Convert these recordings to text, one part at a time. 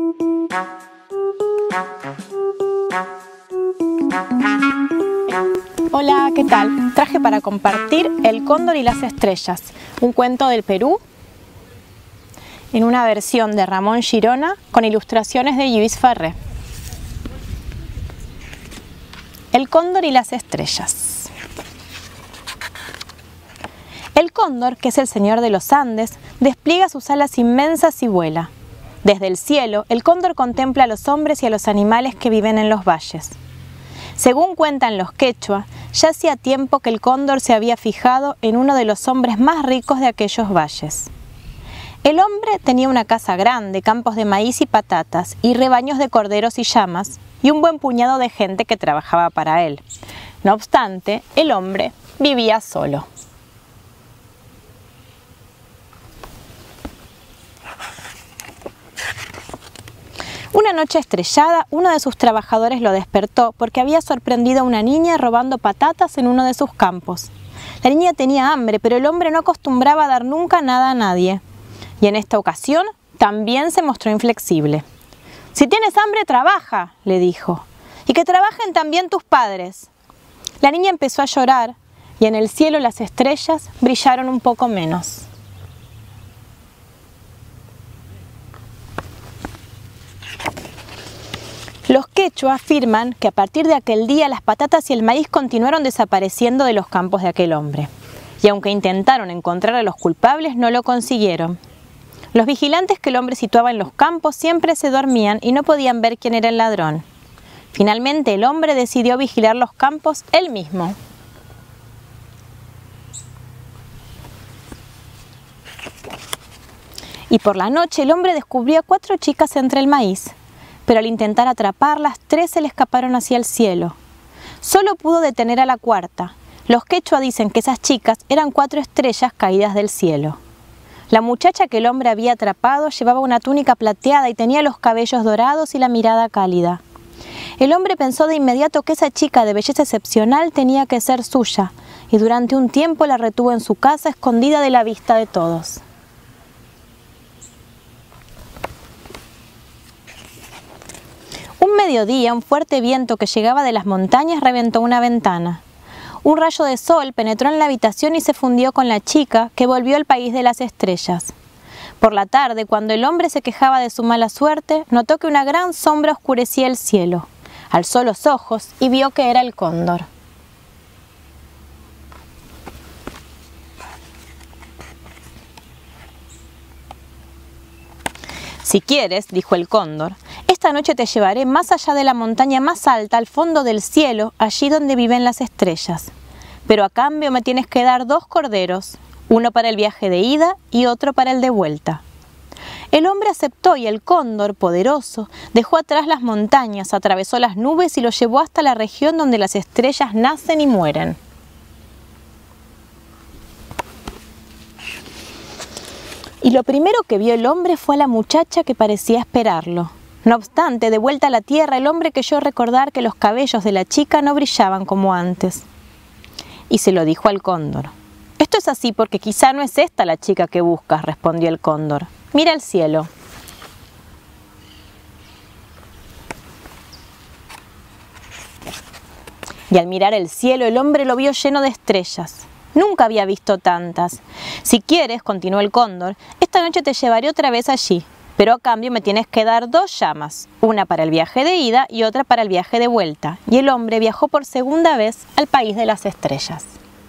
Hola, ¿qué tal? Traje para compartir El cóndor y las estrellas, un cuento del Perú en una versión de Ramón Girona con ilustraciones de Lluís Ferrer. El cóndor y las estrellas. El cóndor, que es el señor de los Andes, despliega sus alas inmensas y vuela. Desde el cielo, el cóndor contempla a los hombres y a los animales que viven en los valles. Según cuentan los quechua, ya hacía tiempo que el cóndor se había fijado en uno de los hombres más ricos de aquellos valles. El hombre tenía una casa grande, campos de maíz y patatas, y rebaños de corderos y llamas, y un buen puñado de gente que trabajaba para él. No obstante, el hombre vivía solo. Una noche estrellada, uno de sus trabajadores lo despertó porque había sorprendido a una niña robando patatas en uno de sus campos. La niña tenía hambre, pero el hombre no acostumbraba a dar nunca nada a nadie. Y en esta ocasión también se mostró inflexible. «Si tienes hambre, trabaja», le dijo, «y que trabajen también tus padres». La niña empezó a llorar y en el cielo las estrellas brillaron un poco menos. Los quechua afirman que a partir de aquel día las patatas y el maíz continuaron desapareciendo de los campos de aquel hombre. Y aunque intentaron encontrar a los culpables, no lo consiguieron. Los vigilantes que el hombre situaba en los campos siempre se dormían y no podían ver quién era el ladrón. Finalmente el hombre decidió vigilar los campos él mismo. Y por la noche el hombre descubrió a 4 chicas entre el maíz. Pero al intentar atraparlas, 3 se le escaparon hacia el cielo. Solo pudo detener a la 4ª. Los quechua dicen que esas chicas eran 4 estrellas caídas del cielo. La muchacha que el hombre había atrapado llevaba una túnica plateada y tenía los cabellos dorados y la mirada cálida. El hombre pensó de inmediato que esa chica de belleza excepcional tenía que ser suya, y durante un tiempo la retuvo en su casa escondida de la vista de todos. Un mediodía, un fuerte viento que llegaba de las montañas reventó una ventana. Un rayo de sol penetró en la habitación y se fundió con la chica, que volvió al país de las estrellas. Por la tarde, cuando el hombre se quejaba de su mala suerte, notó que una gran sombra oscurecía el cielo. Alzó los ojos y vio que era el cóndor. «Si quieres», dijo el cóndor, «esta noche te llevaré más allá de la montaña más alta, al fondo del cielo, allí donde viven las estrellas. Pero a cambio me tienes que dar 2 corderos, uno para el viaje de ida y otro para el de vuelta». El hombre aceptó y el cóndor, poderoso, dejó atrás las montañas, atravesó las nubes y lo llevó hasta la región donde las estrellas nacen y mueren. Y lo primero que vio el hombre fue a la muchacha que parecía esperarlo. No obstante, de vuelta a la tierra, el hombre creyó recordar que los cabellos de la chica no brillaban como antes. Y se lo dijo al cóndor. «Esto es así porque quizá no es esta la chica que buscas», respondió el cóndor. «Mira el cielo». Y al mirar el cielo, el hombre lo vio lleno de estrellas. Nunca había visto tantas. «Si quieres», continuó el cóndor, «esta noche te llevaré otra vez allí, pero a cambio me tienes que dar 2 llamas, una para el viaje de ida y otra para el viaje de vuelta». Y el hombre viajó por segunda vez al país de las estrellas.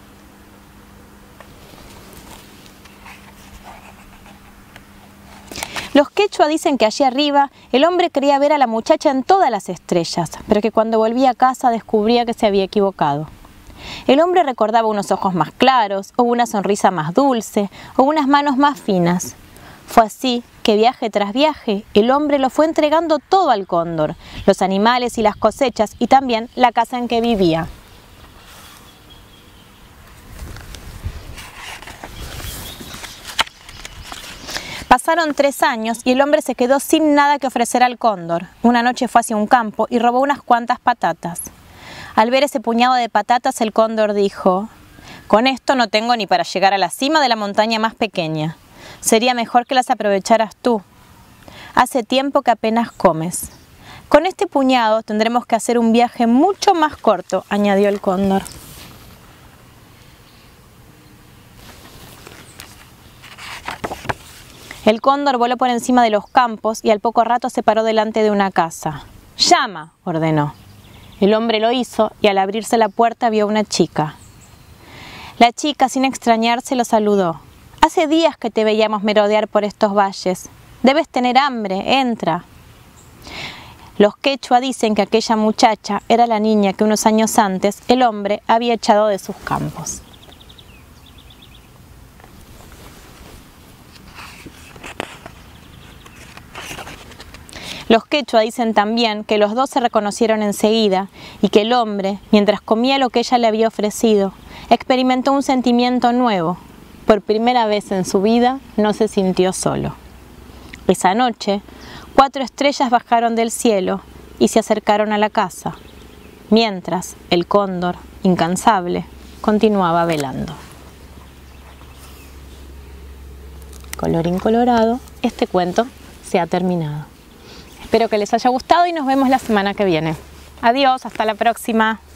Los quechua dicen que allí arriba el hombre creía ver a la muchacha en todas las estrellas, pero que cuando volvía a casa descubría que se había equivocado. El hombre recordaba unos ojos más claros, o una sonrisa más dulce, o unas manos más finas. Fue así que viaje tras viaje, el hombre lo fue entregando todo al cóndor, los animales y las cosechas, y también la casa en que vivía. Pasaron 3 años y el hombre se quedó sin nada que ofrecer al cóndor. Una noche fue hacia un campo y robó unas cuantas patatas. Al ver ese puñado de patatas, el cóndor dijo: «Con esto no tengo ni para llegar a la cima de la montaña más pequeña. Sería mejor que las aprovecharas tú». Hace tiempo que apenas comes. Con este puñado tendremos que hacer un viaje mucho más corto, añadió el cóndor. El cóndor voló por encima de los campos y al poco rato se paró delante de una casa. «¡Llama!», ordenó. El hombre lo hizo y al abrirse la puerta vio a una chica. La chica, sin extrañarse, lo saludó. «Hace días que te veíamos merodear por estos valles. Debes tener hambre, entra». Los quechua dicen que aquella muchacha era la niña que unos años antes el hombre había echado de sus campos. Los quechua dicen también que los dos se reconocieron enseguida y que el hombre, mientras comía lo que ella le había ofrecido, experimentó un sentimiento nuevo. Por primera vez en su vida no se sintió solo. Esa noche, 4 estrellas bajaron del cielo y se acercaron a la casa, mientras el cóndor, incansable, continuaba velando. Colorín colorado, este cuento se ha terminado. Espero que les haya gustado y nos vemos la semana que viene. Adiós, hasta la próxima.